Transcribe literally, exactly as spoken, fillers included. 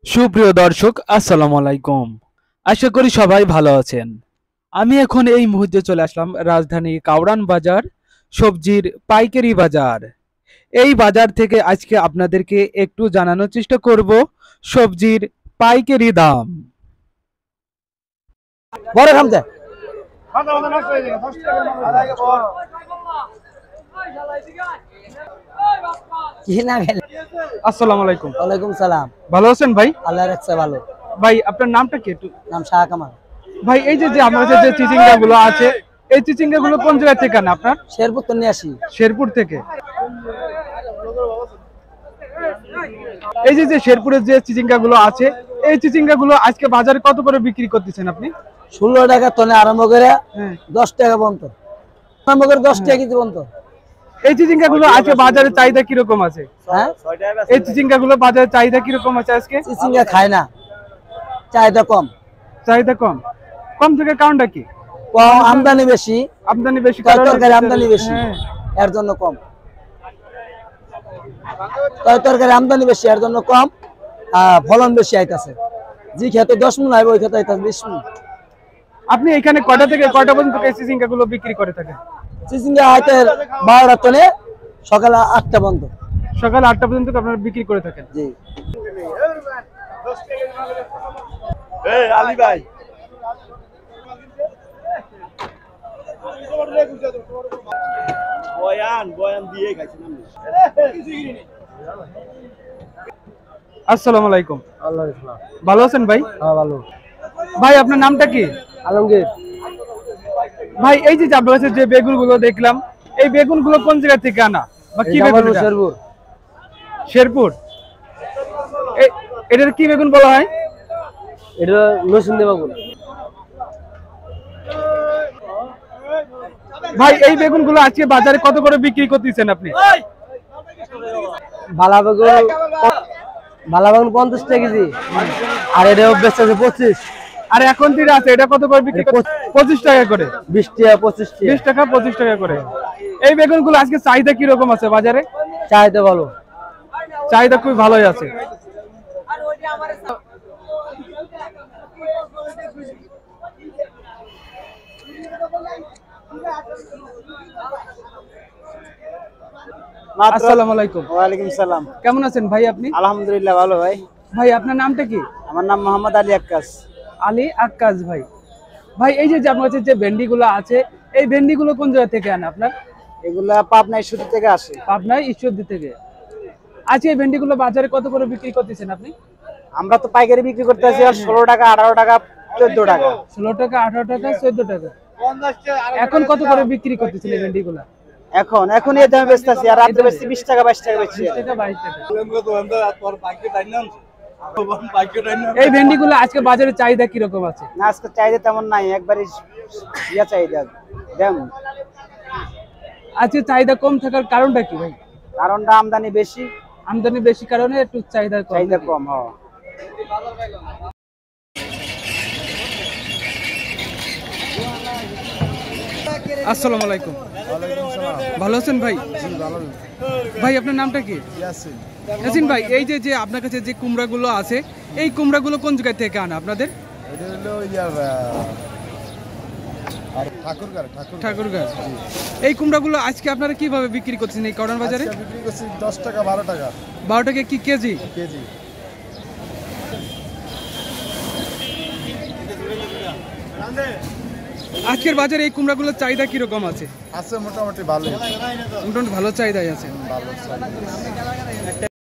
সুপ্রিয় দর্শক, আসসালামু আলাইকুম। আশা করি সবাই ভালো আছেন। আমি এখন এই মুহূর্তে চলে আসলাম রাজধানী কাউরান বাজার সবজির পাইকারি বাজার। এই বাজার থেকে আজকে আপনাদেরকে একটু জানানোর চেষ্টা করব সবজির পাইকারি দাম। বড় খামতে কি না গেল। আসসালামু আলাইকুম। ওয়ালাইকুম সালাম। ভালো আছেন ভাই? আল্লাহ রাখছে ভালো। ভাই আপনার নামটা কি? একটু নাম শাহ কামাল। ভাই এই যে যে আমাদের যে চিচিঙ্গা গুলো আছে, এই চিচিঙ্গা গুলো কোন জায়গা থেকে আনা আপনার? শেরপুর তো নিয়ে আসি। শেরপুর থেকে। এই যে যে শেরপুরের যে চিচিঙ্গা গুলো আছে, এই চিচিঙ্গা গুলো আজকে বাজারে কত করে বিক্রি করতেছেন আপনি? ষোলো টাকা টনে আরম্ভ করে দশ টাকা পর্যন্ত, আরম্ভ করে দশ টাকা কেজি পর্যন্ত। এই চিচিঙ্গা গুলো আজকে বাজারে চাহিদা কিরকম আছে? হ্যাঁ, এই চিচিঙ্গা গুলো বাজারে চাহিদা কিরকম আছে আজকে? চিচিঙ্গা খায় না, চাহিদা কম। চাহিদা কম। কম থেকে কারণটা কি? কম, আমদানি বেশি। আমদানি বেশি, তরকারি আমদানি বেশি, এর জন্য কম। তরকারি আমদানি বেশি, এর জন্য কম। ফলন বেশি আইতাছে। যে খেতে দশ মন আইব, ওই খেতে আইতাছে বিশ মন। আপনি এখানে কয়টা থেকে কয়টা পর্যন্ত এই চিচিঙ্গা গুলো বিক্রি করে থাকেন? চিচিঙ্গা হয়তো বারোটা টনে, সকাল আটটা পর্যন্ত। সকাল আটটা পর্যন্ত আপনারা বিক্রি করে থাকেন? জি। আলী ভাই, বয়ান বয়ান দিয়ে খাইছিলাম। আসসালামু আলাইকুম। আল্লাহ ইসলাম। ভালো আছেন ভাই? হ্যাঁ ভালো। ভাই আপনার নামটা কি? আলমগীর। ভাই এই যে আপনার কাছে যে বেগুন গুলো দেখলাম, এই বেগুন গুলো কোন জায়গা থেকে আনা বা কি বেগুন? শেরপুর। শেরপুর। এটার কি বেগুন বলা হয়? এটা নসুন্দি বেগুন। ভাই এই বেগুন গুলো আজকে বাজারে কত করে বিক্রি করতেছেন আপনি? বালা বেগুন, বালা বেগুন পঞ্চাশ টাকা কেজি, আর এটা বেচতেছে পঁচিশ। আর এখন যেটা আছে এটা কত করে বিক্রি করতে? পঁচিশ টাকা করে। বিশ টাকা পঁচিশ টাকা। বিশ টাকা পঁচিশ টাকা করে। এই বেগুন গুলো আজকে চাহিদা কিরকম আছে বাজারে? চাহিদা ভালো। চাহিদা খুবই ভালোই আছে। আসসালামু আলাইকুম। ওয়ালাইকুম সালাম। কেমন আছেন ভাই আপনি? আলহামদুলিল্লাহ ভালো ভাই। ভাই আপনার নামটা কি? আমার নাম মোহাম্মদ আলী আক্কাস। আলী আক্কাস ভাই। ভাই এই যে আপনার কাছে যে ভেন্ডি গুলো আছে, এই ভেন্ডি গুলো কোন জায়গা থেকে আনা আপনার? এগুলা পাবনা ঈশ্বরদী থেকে আসে। পাবনা ঈশ্বরদী থেকে। আজকে এই ভেন্ডি গুলো বাজারে কত করে বিক্রি করতেছেন আপনি? আমরা তো পাইকারি বিক্রি করতে আছি আর ষোলো টাকা, আঠারো টাকা, চোদ্দ টাকা। ষোলো টাকা, আঠারো টাকা, চোদ্দ টাকা। এখন কত করে বিক্রি করতেছেন এই ভেন্ডি গুলা? এখন এখন এই দামে বেচতেছি, আর রাতে বেচছি বিশ টাকা বাইশ টাকা বেচছি। বিশ টাকা বাইশ টাকা। এই ভেন্ডি গুলো আজকে বাজারে চাহিদা কিরকম আছে? না, আজকে চাহিদা তেমন নাই, একবারই ইয়া চাহিদা দাম। আজকে চাহিদা কম থাকার কারণটা কি ভাই? কারণটা আমদানি বেশি। আমদানি বেশি কারণে একটু চাহিদা কম। চাহিদা কম। হ্যাঁ। আসসালামু আলাইকুম। ভালো আছেন ভাই? ভাই আপনার নামটা কি? ইয়াসিন। ইয়াসিন ভাই, এই যে যে আপনার কাছে যে কুমড়া গুলো আছে, এই কুমড়া গুলো কোন জায়গা থেকে আনা আপনাদের? এটা হলো ইয়ার আর ঠাকুরগাঁও। ঠাকুরগাঁও। এই কুমড়া গুলো আজকে আপনারা কিভাবে বিক্রি করছেন এই কাউরান বাজারে? আজকে বিক্রি করছি দশ টাকা, বারো টাকা। বারো টাকা কি কেজি? কেজি। আজকের বাজারে এই কুমড়া গুলোর চাহিদা কিরকম আছে? আছে মোটামুটি ভালোই। মোটামুটি ভালো চাহিদাই আছে। ভালো।